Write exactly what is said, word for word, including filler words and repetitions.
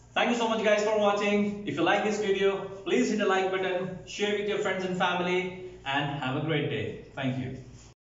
Thank you so much guys for watching. If you like this video, please hit the like button, share with your friends and family, and have a great day. Thank you.